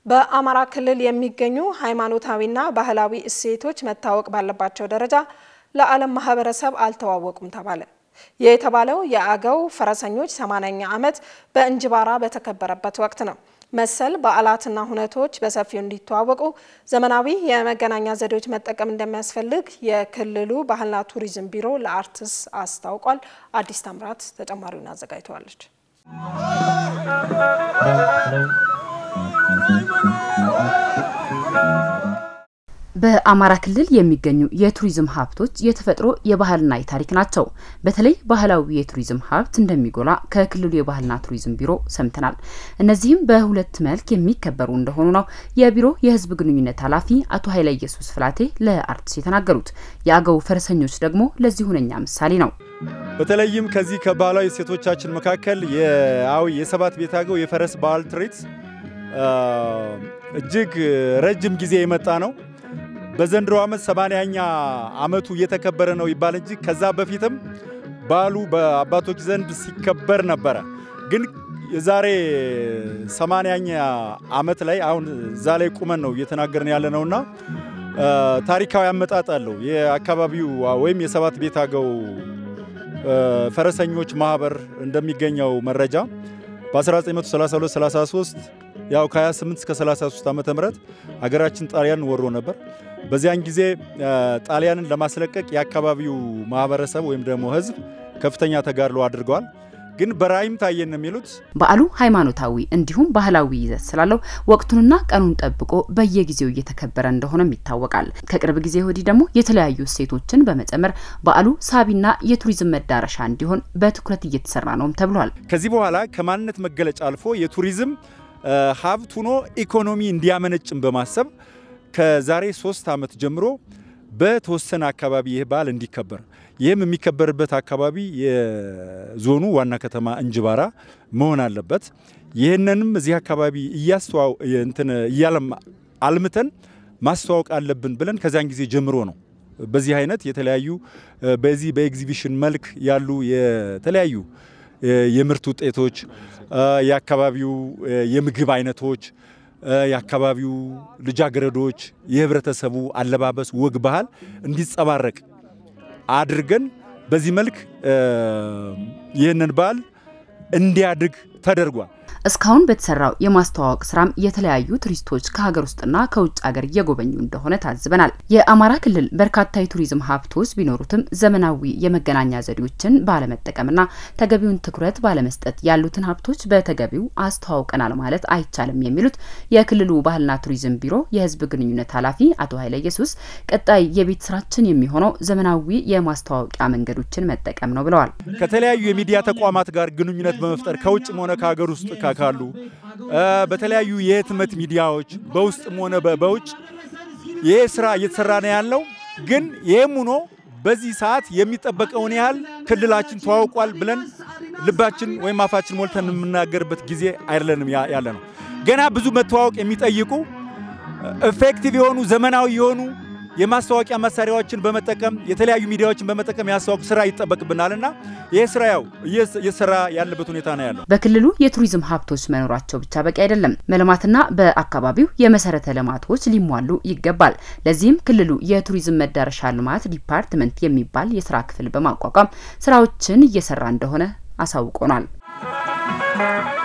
በአማራ ክልል የሚገኙ ሃይማኖታዊና ባህላዊ እሴቶች መታወቅ ባለባቸው ደረጃ ለዓለም ማህበረሰብ አልተዋወቁም ተባለ። የተባለው የአገው ፈረሰኞች 80ኛ ዓመት በእንጅባራ በተከበረበት ወቅት ነው። መሰል በዓላትና ሁነቶች በሰፊው እንዲተዋወቁ ዘመናዊ የመገናኛ ዘዴዎች መጠቀም እንደሚያስፈልግ የክልሉ ባህልና ቱሪዝም ቢሮ ለአርትስ አስታውቋል። አዲስ ታምራት ተጨማሪውን አዘጋጅቷለች። በአማራ ክልል የሚገኙ የቱሪዝም ሀብቶች የተፈጥሮ የባህልና የታሪክ ናቸው። በተለይ ባህላዊ የቱሪዝም ሀብት እንደሚጎላ ከክልሉ የባህልና ቱሪዝም ቢሮ ሰምተናል። እነዚህም በሁለት መልክ የሚከበሩ እንደሆኑ ነው የቢሮ የህዝብ ግንኙነት ኃላፊ አቶ ኃይለ ኢየሱስ ፍላቴ ለአርትስ የተናገሩት። የአገው ፈረሰኞች ደግሞ ለዚህ ሁነኛ ምሳሌ ነው። በተለይም ከዚህ ከባህላዊ ሴቶቻችን መካከል የሰባት ቤት አገው የፈረስ ባህል ትርኢት እጅግ ረጅም ጊዜ የመጣ ነው። በዘንድሮ ዓመት 80ኛ ዓመቱ እየተከበረ ነው ይባል እንጂ ከዛ በፊትም ባሉ በአባቶች ዘንድ ሲከበር ነበር። ግን የዛሬ 80ኛ ዓመት ላይ አሁን ዛሬ ቁመን ነው እየተናገርን ያለነውና ታሪካዊ አመጣጥ አለው። የአካባቢው ወይም የሰባት ቤት አገው ፈረሰኞች ማህበር እንደሚገኘው መረጃ በ1932-33 ያው ከ28 እስከ 33 ዓመተ ምህረት ሀገራችን ጣሊያን ወሮ ነበር። በዚያን ጊዜ ጣሊያንን ለማስለቀቅ የአካባቢው ማህበረሰብ ወይም ደግሞ ህዝብ ከፍተኛ ተጋድሎ አድርገዋል። ግን በራይም ታየን የሚሉት በዓሉ ሃይማኖታዊ እንዲሁም ባህላዊ ይዘት ስላለው ወቅቱንና ቀኑን ጠብቆ በየጊዜው እየተከበረ እንደሆነም ይታወቃል። ከቅርብ ጊዜ ወዲህ ደግሞ የተለያዩ እሴቶችን በመጨመር በዓሉ ሳቢና የቱሪዝም መዳረሻ እንዲሆን በትኩረት እየተሰራ ነውም ተብሏል። ከዚህ በኋላ ከማንነት መገለጫ አልፎ የቱሪዝም ሀብት ሆኖ ኢኮኖሚ እንዲያመነጭም በማሰብ ከዛሬ 3 ዓመት ጀምሮ በተወሰነ አካባቢ ይህ በዓል እንዲከበር ይህም የሚከበርበት አካባቢ የዞኑ ዋና ከተማ እንጅባራ መሆን አለበት። ይህንንም እዚህ አካባቢ አልምተን ማስተዋወቅ አለብን ብለን ከዛን ጊዜ ጀምሮ ነው በዚህ አይነት የተለያዩ በዚህ በኤግዚቢሽን መልክ ያሉ የተለያዩ የምርት ውጤቶች የአካባቢው የምግብ አይነቶች የአካባቢው ልጃገረዶች የህብረተሰቡ አለባበስ ወግ ባህል እንዲጸባረቅ አድርገን በዚህ መልክ ይህንን በዓል እንዲያድግ ተደርጓል። እስካሁን በተሰራው የማስተዋወቅ ስራም የተለያዩ ቱሪስቶች ከሀገር ውስጥና ከውጭ ሀገር እየጎበኙ እንደሆነ ታዝበናል። የአማራ ክልል በርካታ የቱሪዝም ሀብቶች ቢኖሩትም ዘመናዊ የመገናኛ ዘዴዎችን ባለመጠቀምና ተገቢውን ትኩረት ባለመስጠት ያሉትን ሀብቶች በተገቢው አስተዋውቀናል ማለት አይቻልም የሚሉት የክልሉ ባህልና ቱሪዝም ቢሮ የህዝብ ግንኙነት ኃላፊ አቶ ኃይለ ኢየሱስ ቀጣይ የቤት ስራችን የሚሆነው ዘመናዊ የማስተዋወቂያ መንገዶችን መጠቀም ነው ብለዋል። ከተለያዩ የሚዲያ ተቋማት ጋር ግንኙነት በመፍጠር ከውጭ ሆነ ከሀገር ውስጥ ካሉ በተለያዩ የህትመት ሚዲያዎች በውስጥም ሆነ በውጭ ይሄ ስራ እየተሰራ ነው ያለው። ግን ይሄም ሆኖ በዚህ ሰዓት የሚጠበቀውን ያህል ክልላችን ተዋውቋል ብለን ልባችን ወይም አፋችን ሞልተን የምናገርበት ጊዜ አይደለንም ያለ ነው። ገና ብዙ መተዋወቅ የሚጠይቁ ኢፌክቲቭ የሆኑ ዘመናዊ የሆኑ የማስተዋወቂያ መሳሪያዎችን በመጠቀም የተለያዩ ሚዲያዎችን በመጠቀም ያስተዋወቅ ስራ ይጠበቅብናልና ይሄ ስራ ያው እየሰራ ያለበት ሁኔታ ነው ያለው። በክልሉ የቱሪዝም ሀብቶች መኖራቸው ብቻ በቂ አይደለም። መልማትና በአካባቢው የመሰረተ ልማቶች ሊሟሉ ይገባል። ለዚህም ክልሉ የቱሪዝም መዳረሻ ልማት ዲፓርትመንት የሚባል የስራ ክፍል በማቋቋም ስራዎችን እየሰራ እንደሆነ አሳውቆናል።